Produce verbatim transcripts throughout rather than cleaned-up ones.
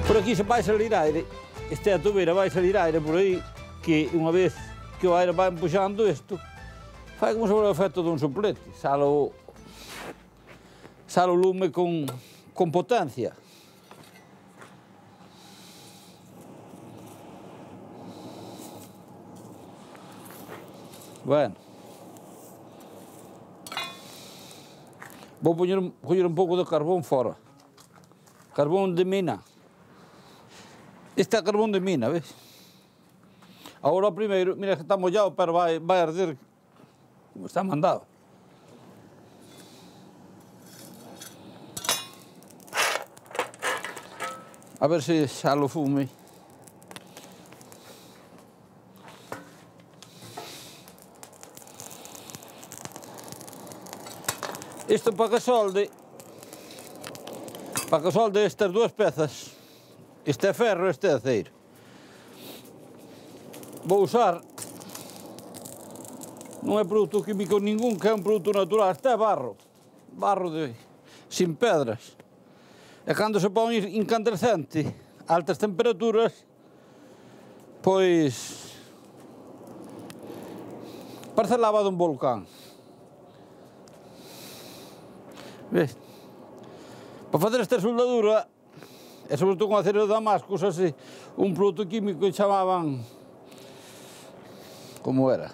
Por aquí se vai salir aire, esta é a tubeira, vai salir aire por aí, que unha vez que o aire vai empuxando isto, fai como sobre o efecto dun soplete, sale o, sale o lume con, con potencia. Bueno, vou poñer, coller un pouco de carbón fora, carbón de mina. Este é carbón de mina, ves? Agora o primeiro, mira que está mollado, pero vai, vai arder como está mandado. A ver se sale o fume. Isto para que solde, para que solde estas dúas pezas, este é ferro, este é aceiro. Vou usar, non é produto químico ningún, que é un produto natural, este é barro, barro de, sin pedras. E cando se pon incandescente, a altas temperaturas, pois, parece lava dun volcán. Ves? Para facer esta soldadura, e sobre todo con acero de Damasco, usase un produto químico que chamaban... Como era?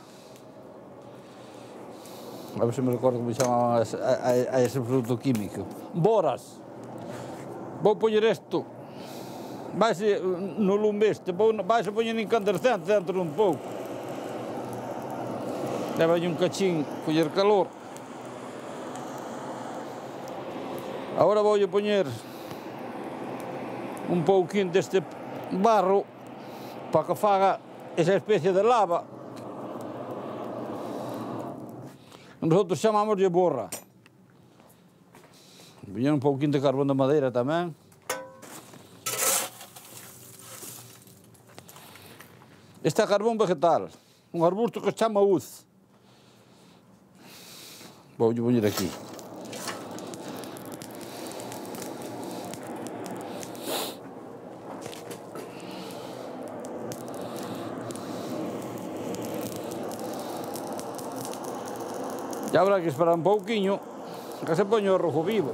A ver se me recordo como chamaban a, a, a ese produto químico. Boras. Vou poñer isto, vaise no lume este, vaise poñer incandescente dentro dun pouco. Levalle un cachín, coller calor. Agora voulle poñer un pouquín deste barro para que faga esa especie de lava. Nosotros chamamos de borra. Poñer un pouquín de carbón de madeira tamén. Este é carbón vegetal, un arbusto que se chama uz. Voulle poñer aquí. E habrá que esperar un pouquiño que se poña o rojo vivo.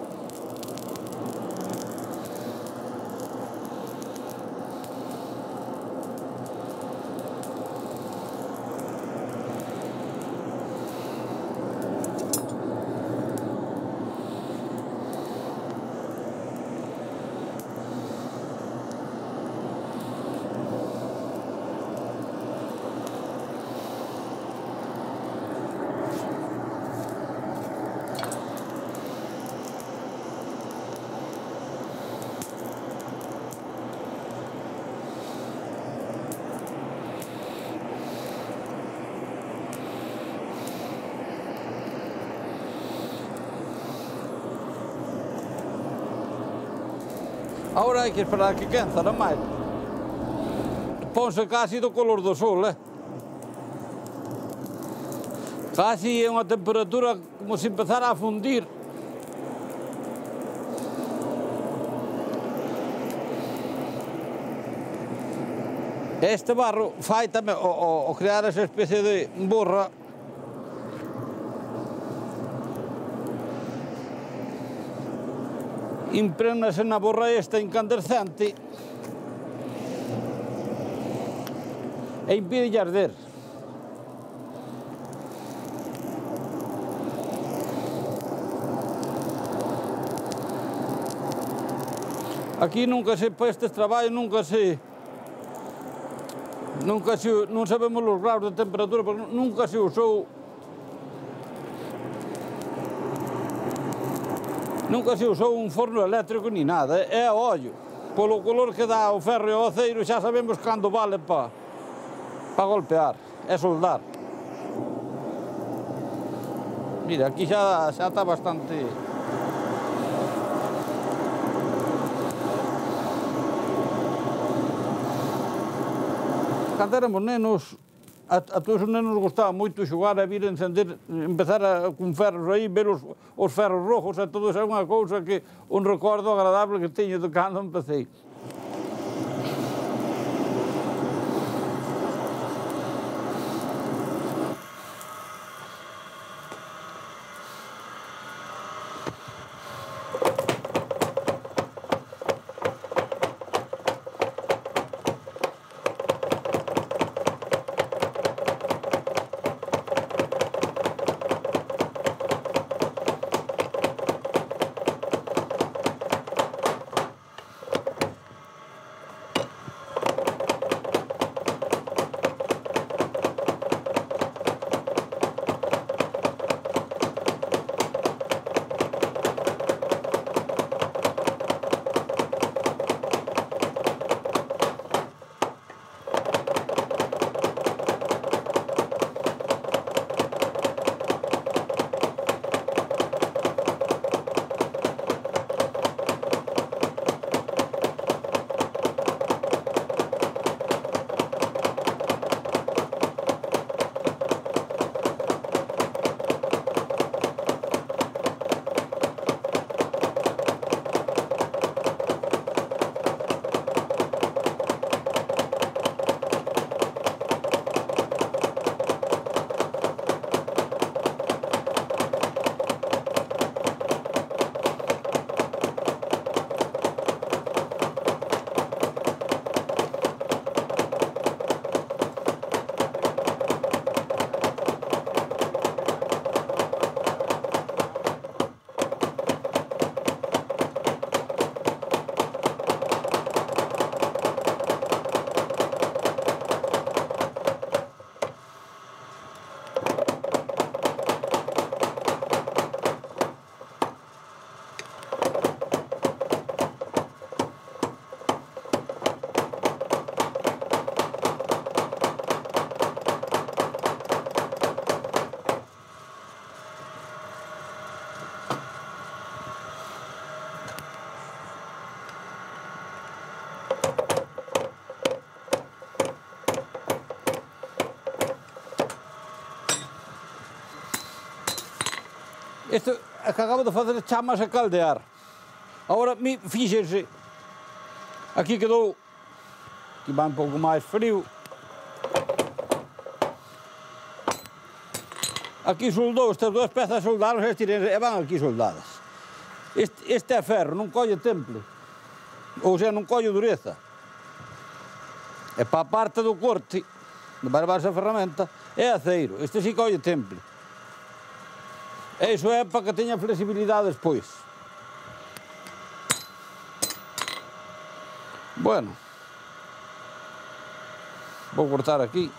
Agora hai que esperar que quenza, non máis. Ponse casi do color do sol, eh? Casi é unha temperatura como se empezara a fundir. Este barro fai tamén, o, o, o crear esa especie de borra, imprégnase na borra esta incandescente e impide arder. Aquí nunca se, para estes traballos, nunca se, nunca se, non sabemos os graus de temperatura, porque nunca se usou Nunca se usou un forno eléctrico ni nada, é a ollo. Polo color que dá o ferro e o aceiro xa sabemos cando vale para pa golpear, é soldar. Mira, aquí xa, xa está bastante... Cando éramos nenos, a, a todos os nenos gustaba moito xogar a vir a encender, empezar a, con ferros aí, ver os, os ferros rojos e todo eso, é unha cousa que un recordo agradable que teño de cando empecé. Isto é que acabo de fazer chamas a caldear. Agora, fíjense, aqui quedou, aqui vai um pouco mais frio. Aqui soldou, estas duas peças soldaram e vão aqui soldadas. Este, este é ferro, não colhe temple, ou seja, não colhe dureza. É para a parte do corte, de barbar essa ferramenta, é aceiro, este sí colhe temple. Isso é para que tenha flexibilidade despois. Bueno, vou cortar aqui.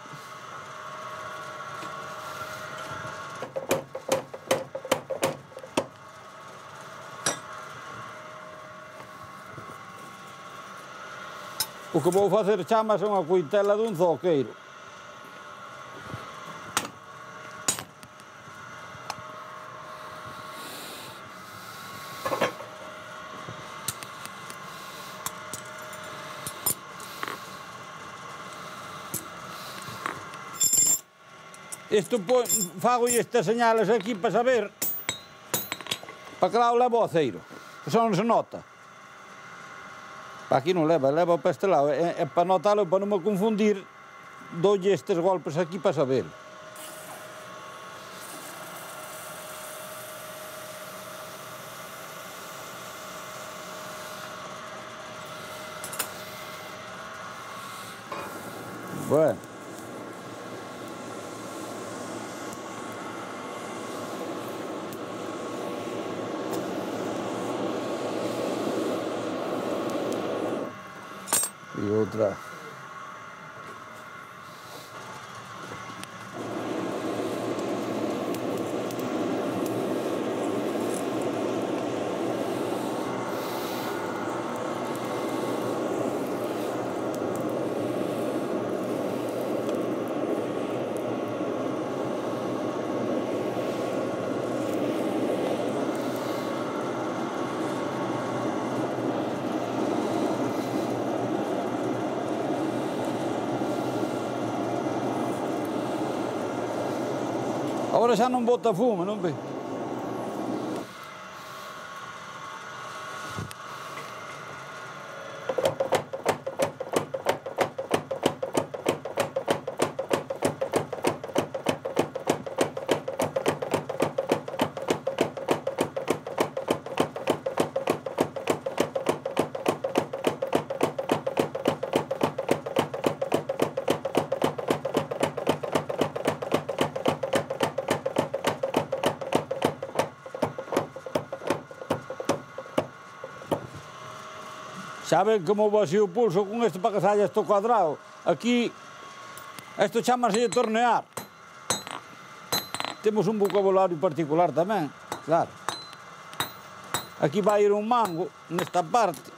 O que vou fazer chamas é unha coitela dun zoqueiro. Isto fago estas señales aquí para saber para que lá o levo ao aceiro, que só non se nota. Para aquí non leva, leva para este lado, é, é para notalo, para non me confundir, doulle estes golpes aquí para saber. Bueno. E outra. Agora xa non bota fume, non ve? Saben como vacío o pulso con este para que saia isto cuadrado? Aquí, isto chamase tornear. Temos un vocabulario particular tamén, claro. Aquí vai ir un mango, nesta parte.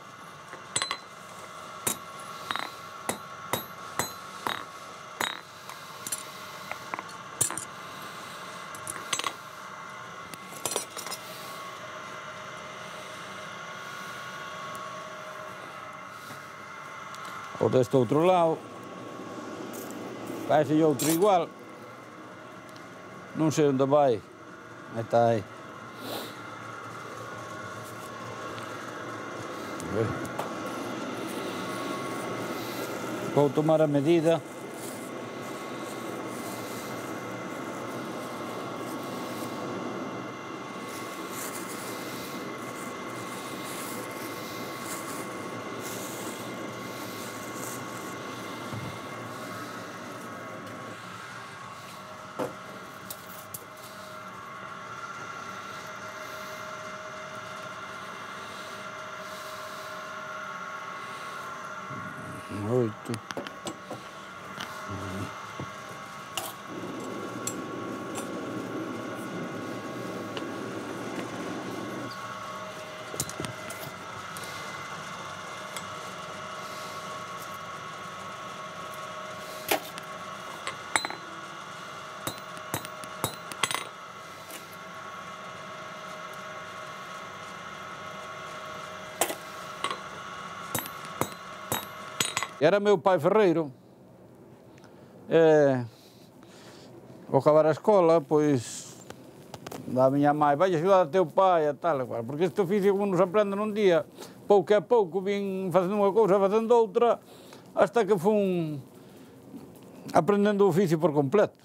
O deste outro lado, parece outro igual, non sei onde vai, está aí. Vou tomar a medida. Oito. Era meu pai ferreiro. E, ao acabar a escola, pois, da miña mãe, vai axudar a teu pai e tal, porque este oficio como nos aprende num dia, pouco a pouco, vim facendo unha cousa, facendo outra, hasta que fun aprendendo o oficio por completo.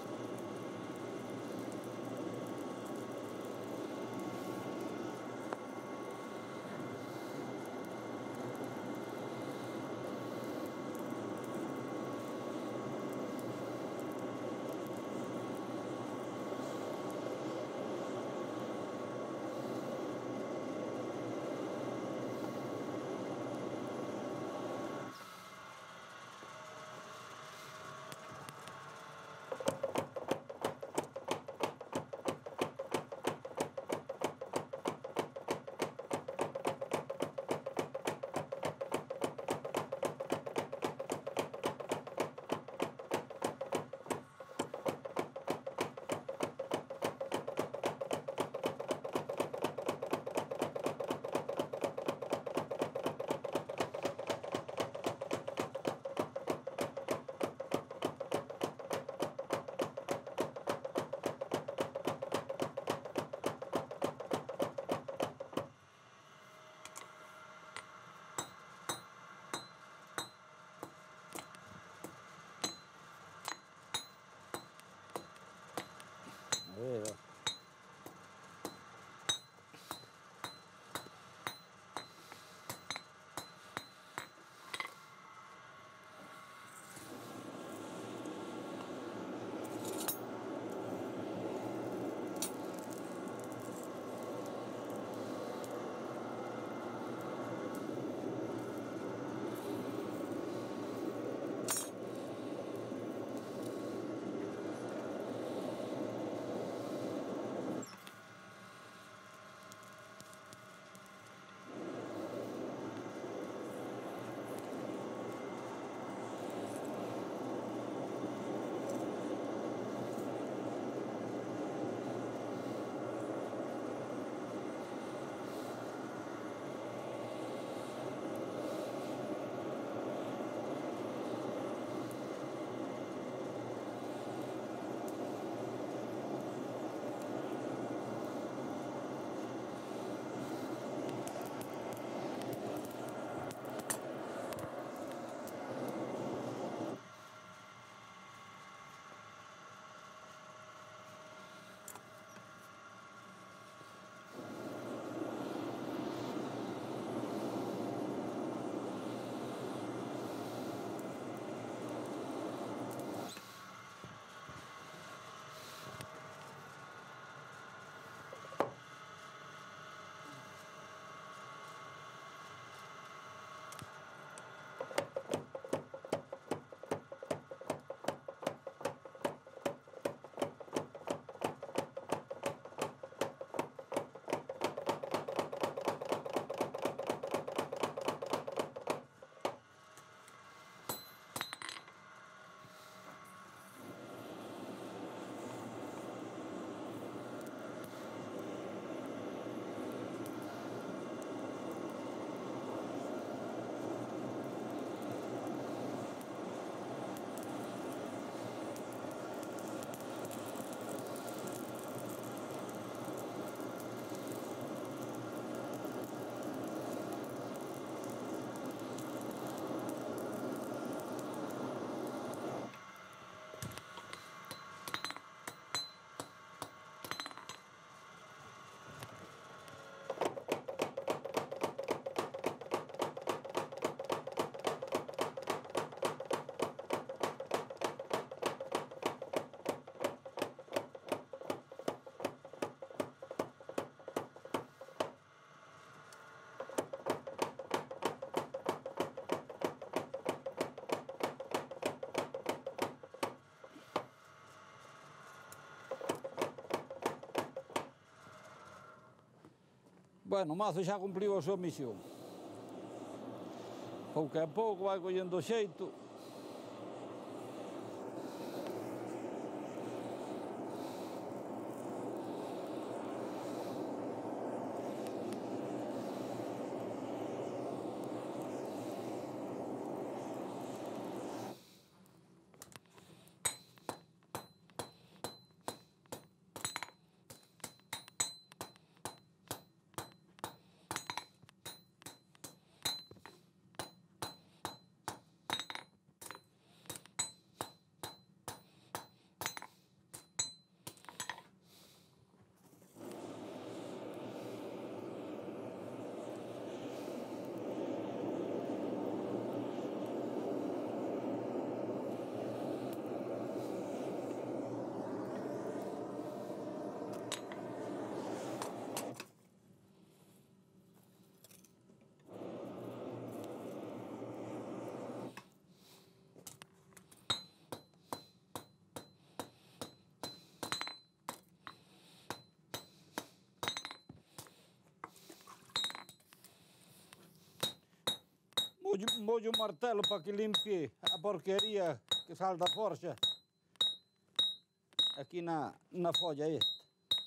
Bueno, o mazo xa cumpliu a súa misión. Pouco a pouco vai collendo xeito. molho um martelo para que limpe a porqueria que salta força aqui na, na folha esta.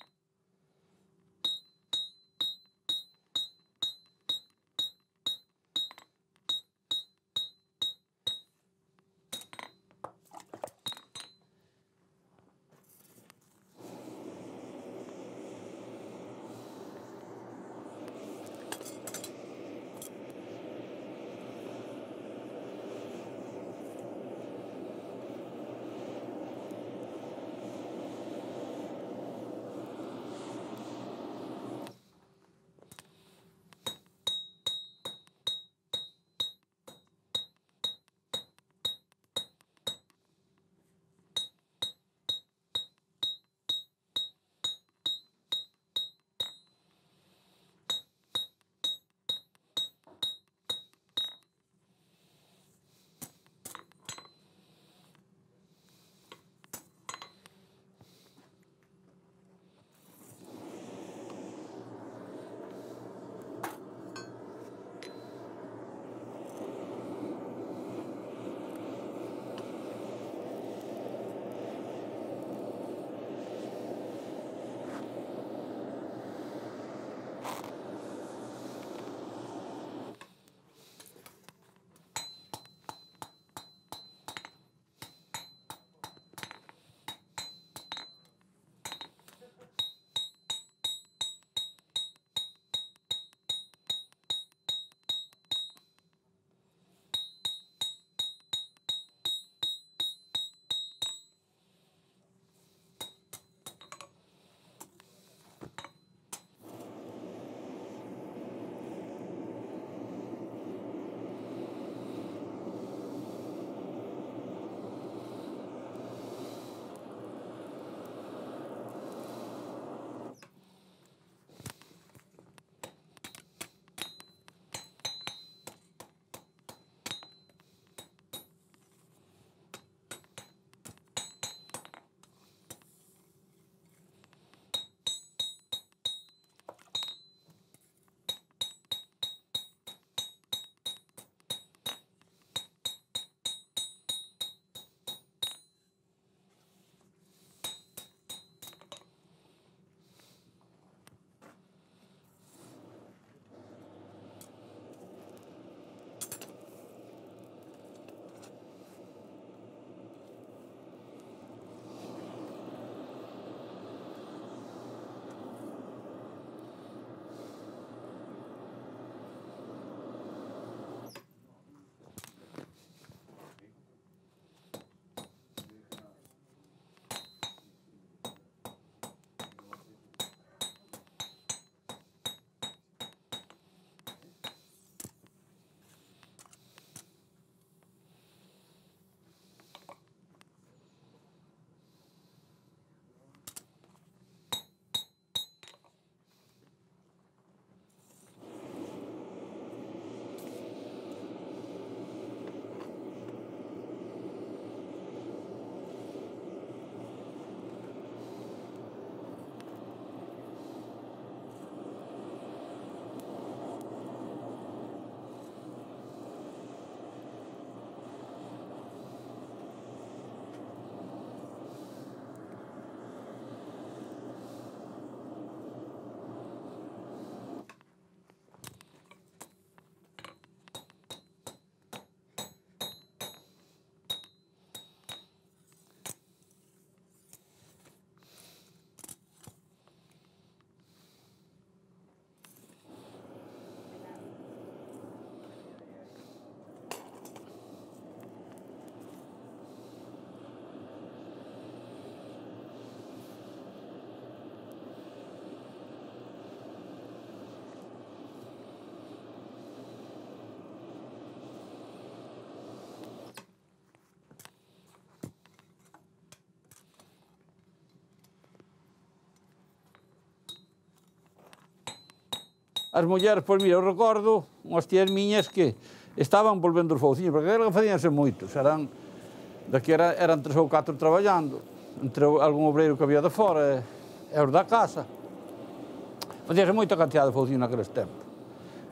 As mulleres, pois mira, eu recordo unhas tías miñas que estaban volvendo os fouciños, porque eran facíanse moitos, eran, daqui era, eran tres ou catro traballando, entre algún obreiro que había de fora e, e os da casa. Facíase moita cantidad de fouciños naqueles tempos.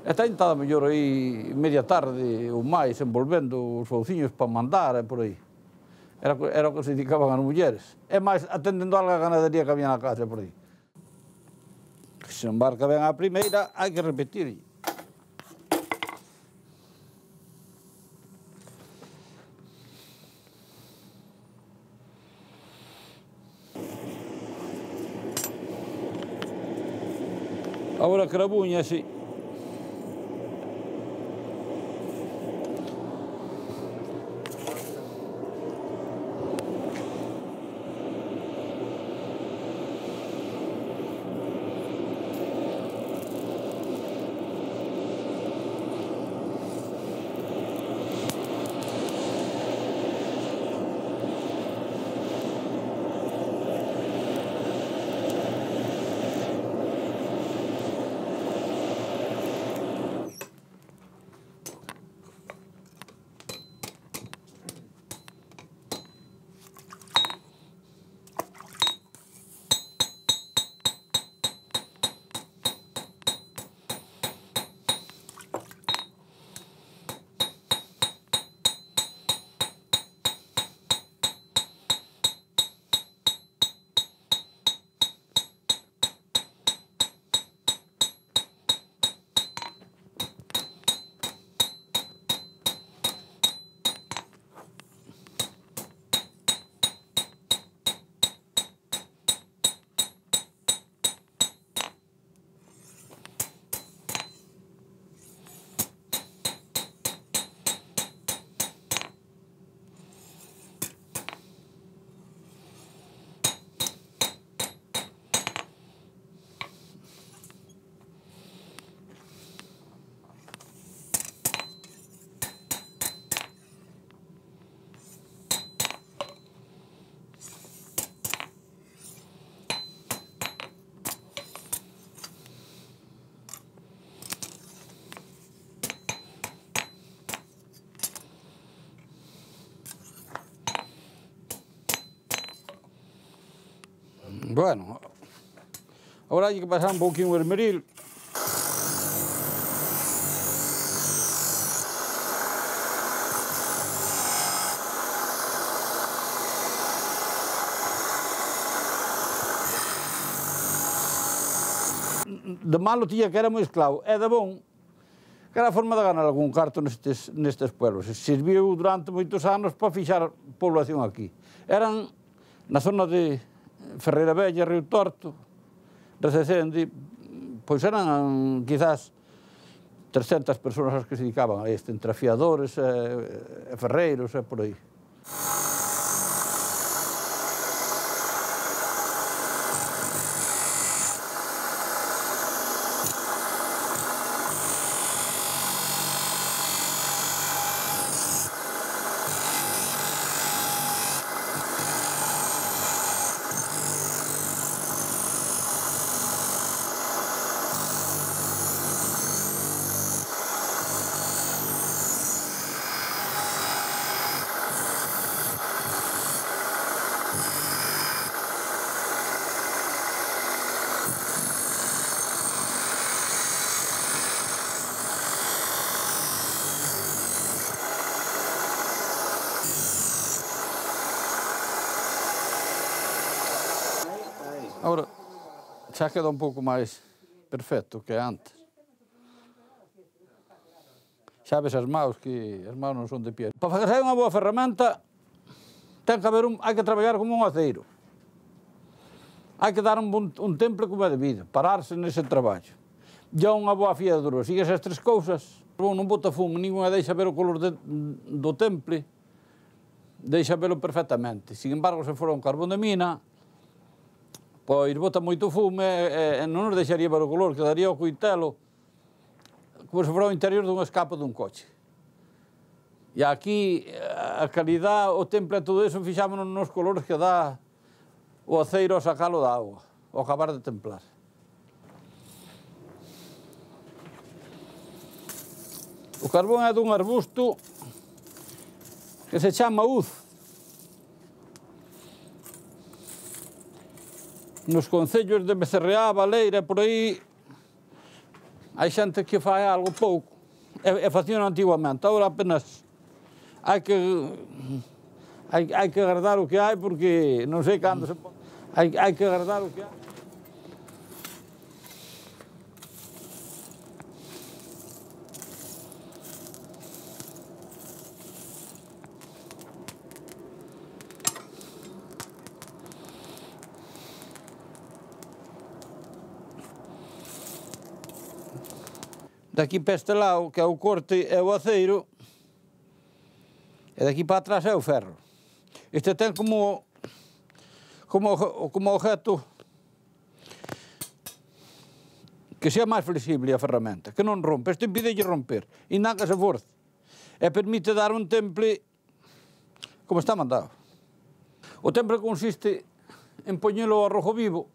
E está mellor aí media tarde ou máis envolvendo os fouciños para mandar e por aí. Era, era o que se dedicaban as mulleres. E máis atendendo a la ganadería que había na casa por aí. Se embarca ben a primeira, hai que repetir. Agora crabuña, así. Bueno, agora hai que pasar un pouquinho o esmeril. De malo tía que era moi esclavo, e de bon, que era a forma de ganar algún carto nestes, nestes pueblos. Serviu durante moitos anos para fixar población aquí. Eran na zona de Ferreira Bella, Río Torto, Rececende, pois eran quizás trescentas persoas as que se dedicaban a este, entre afiadores e, e ferreiros e por aí. Agora, xa queda un pouco máis perfecto que antes. Xa ves as maus, que as maus non son de pie. Para facer unha boa ferramenta, ten que haber un, hai que traballar como un aceiro. Hai que dar un, un temple como é debido, pararse nese traballo. E unha boa afiadura, sigue esas tres cousas, non bota fumo, ninguna deixa ver o color de, do temple, deixa velo perfectamente. Sin embargo, se fora un carbón de mina, pois bota moito fume e, e non nos deixaría ver o color, quedaría o coitelo como se fora o interior dun escape dun coche. E aquí a calidad, o temple e todo eso fixámonos nos colores que dá o aceiro ao sacalo da agua, ao acabar de templar. O carbón é dun arbusto que se chama uz. Nos concellos de Becerreá, Baleira, por aí, hai xente que fai algo pouco, e, e facían antiguamente, agora apenas hai que hai, hai que agardar o que hai porque non sei cando se pode, hai, hai que agardar o que hai. Daqui para este lado, que é o corte, é o aceiro, e daqui para atrás é o ferro. Este ten como, como, como objeto que sea máis flexible a ferramenta, que non rompe. Este impide romper, e nada que se force. E permite dar un temple como está mandado. O temple consiste en poñelo ao rojo vivo,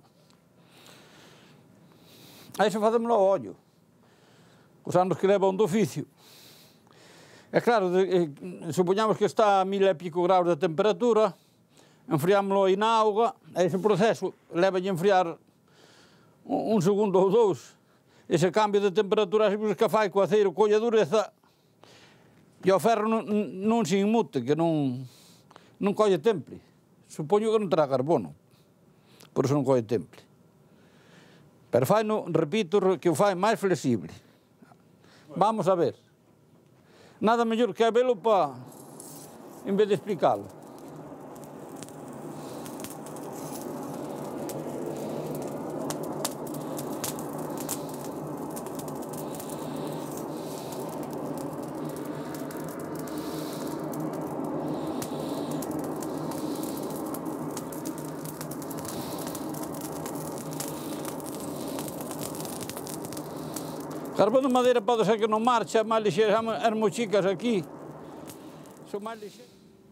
aí se facémolo ao ollo, os anos que leva un do oficio. É claro, eh, supoñamos que está a mil e pico graus de temperatura, enfriámoslo aí na auga, e ese proceso leva a enfriar un, un segundo ou dous. Ese cambio de temperatura sempre que fai co aceiro colla dureza e o ferro non, non se inmute, que non, non colle temple. Supoño que non terá carbono, por iso non colle temple. Pero fai, no, repito, que o fai máis flexible. Vamos a ver. Nada mellor que a velo para, en vez de explicalo. Carbón de madeira pode ser que non marcha, máis lixeiras, as mochicas aquí son máis lixeiras.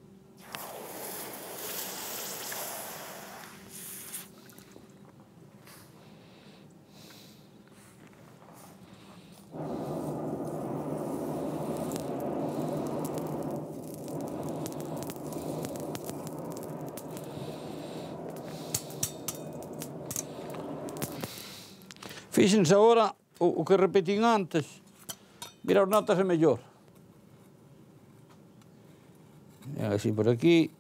Fíxense agora o, o que repetín antes, mira, os notas é mellor. E así por aquí.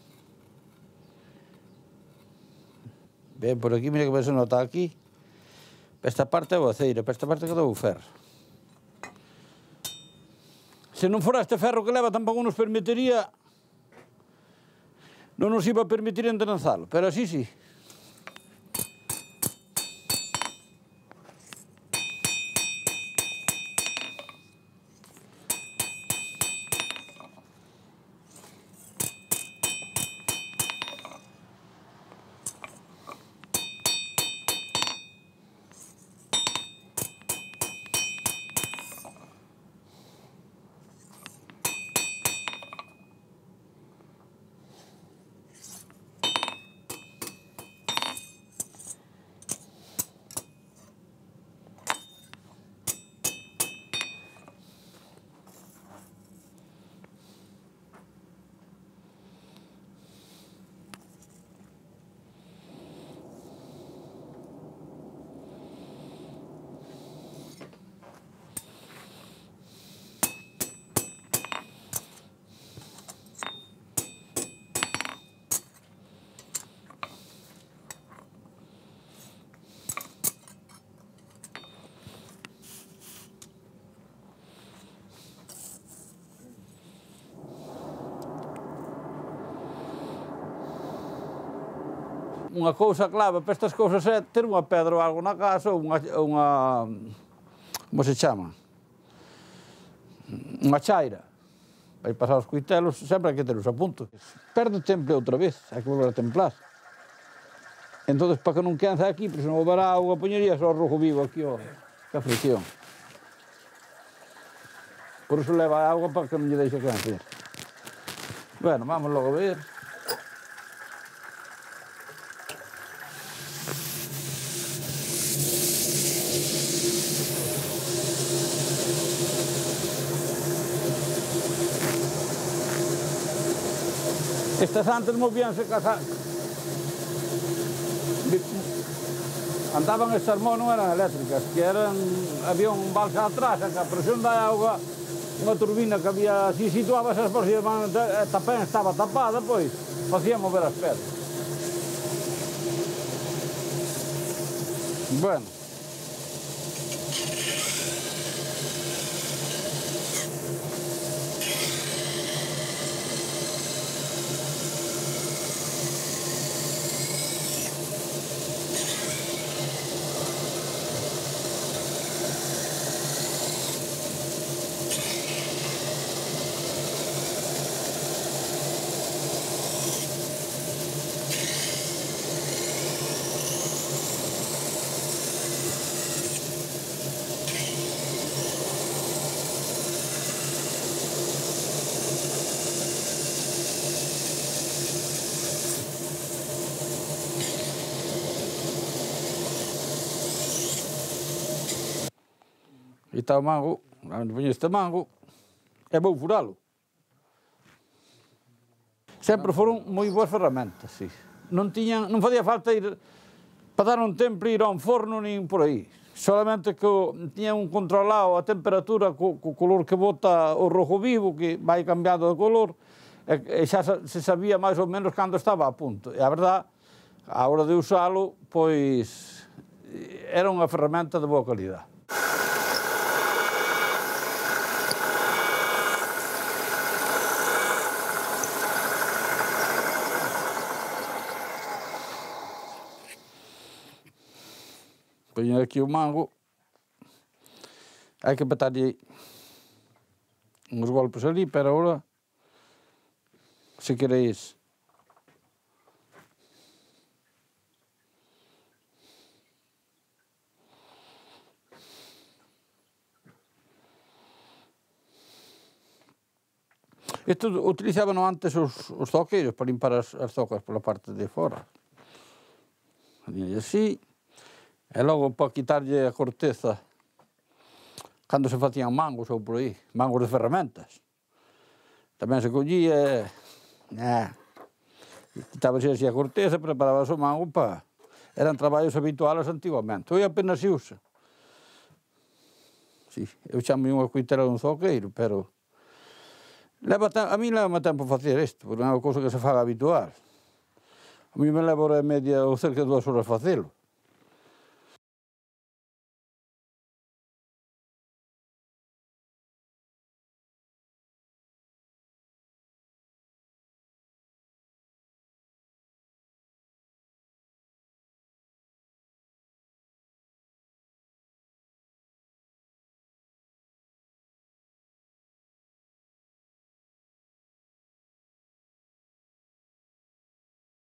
Ben, por aquí, mira que se nota aquí. Para esta parte é o aceiro, para esta parte quedou o ferro. Se non fora este ferro que leva, tampouco nos permitiría, non nos iba a permitir entranzalo, pero así sí. Unha cousa clave para estas cousas é ter unha pedra ou algo na casa, ou unha, unha como se chama? Unha chaira. Vai pasar os coitelos, sempre hai que teros a punto. Perde o temple outra vez, hai que volver a templar. Entón, para que non quence aquí, porque se non houberá auga, poñería só o rojo vivo aquí, ó, que fricción. Por iso leva a auga para que non lle deixe quencer. Bueno, vamos logo a ver. Estas antes movíanse casar. Andaban estas mãos, non eran eléctricas, que eran, había un balsa atrás, que a presión da auga, unha turbina que había, si situabas as bolsas, e tamén estaba tapada, pois, facía mover as pedras. Bueno. E está o mango, onde ponho este mango, e vou furalo. Sempre foron moi boas ferramentas, sí. Non tiñan, non facía falta ir para dar un tempo, ir a un forno, nin por aí. Solamente que tiñan un controlado a temperatura co, co color que bota o rojo vivo, que vai cambiando de color, e, e xa se sabía máis ou menos cando estaba a punto. E a verdad, a hora de usalo, pois, era unha ferramenta de boa calidad. Ponho aquí o mango, hai que petarlle uns golpes ali, pero agora, se queréis, isto utilizaban antes os, os zoqueiros para limpar as, as zocas pola parte de fora. E así. E logo, para quitarlle a corteza, cando se facían mangos ou por aí, mangos de ferramentas, tamén se collía, eh, quitábase así a corteza, preparabas o mango para... Eran traballos habituales antigamente, hoxe apenas se usa. Sí, eu chamo unha coitera dun zoqueiro, pero... Leva, a mí leva tempo facer isto, porque non é unha cousa que se faga habitual. A mí me leva hora e media ou cerca de dúas horas facelo.